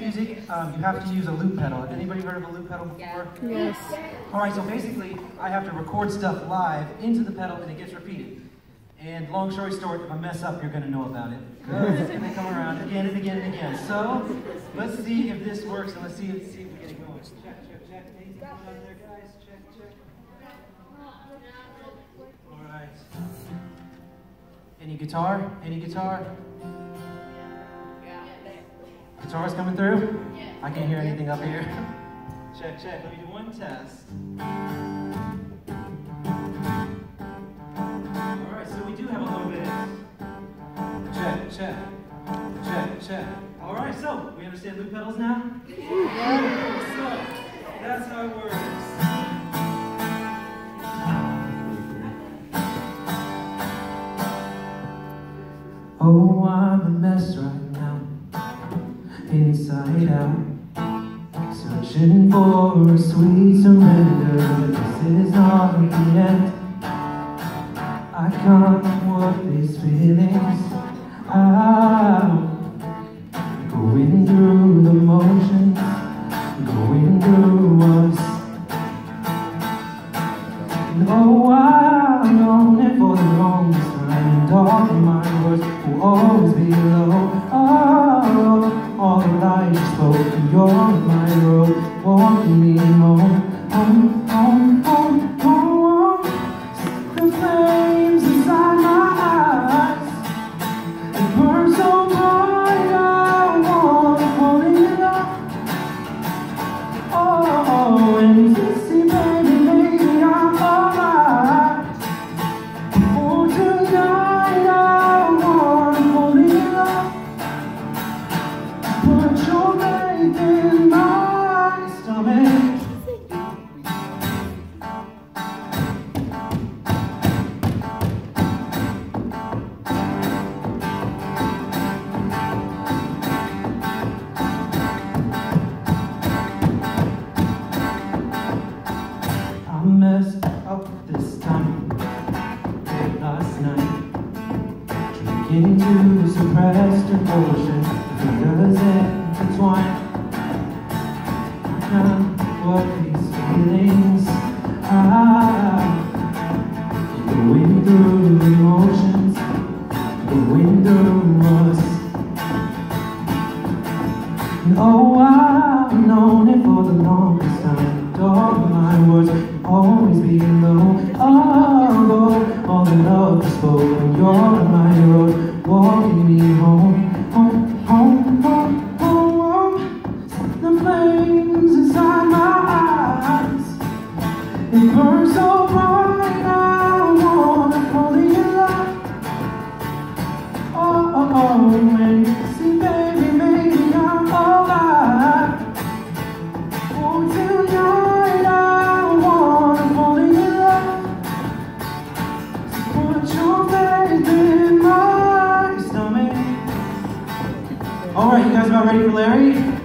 music, you have to use a loop pedal. Have anybody heard of a loop pedal before? Yes. All right, so basically, I have to record stuff live into the pedal and it gets repeated. And long story short, if I mess up, you're gonna know about it. It's gonna come around again and again and again. So, let's see if this works and let's see if we get it going. Check, check, check. Anything going on there, guys? Check, check. All right. Any guitar? Any guitar? Guitar's coming through? I can't hear anything up here. Check, check. Let me do one test. All right, so we do have a little bit. Check, check. Check, check. All right, so we understand loop pedals now? So that's how it works. Oh, I'm a mess right now, inside out, searching for a sweet surrender, but this is not the end. I can't work these feelings out, going through the motions, going through us. And oh, I've known it for the longest time, and all of my words will always be low. Oh, all the lies you spoke, and you're on my road, walking me home, home, home, home, home. The flames inside my eyes, they burn so bright, I wanna hold it up. Oh, and you see, baby, maybe I'm alright. For tonight, I wanna hold it up. Put your faith in my stomach. I messed up this time, last night, drinking to suppress devotion, fingers intertwined. I can't work these feelings out, going through emotions, going through us. And oh, I've known it for the longest time. All my words will always be low. Oh, all the love you spoke when you're on my road, walking me home, home, home, home, home. The flames inside my eyes, they burn so bright, I wanna hold it up. Oh, oh, oh, and see, baby, maybe I'm alright. For tonight, I wanna hold it up. So put your faith in my stomach. All right, you guys about ready for Larry?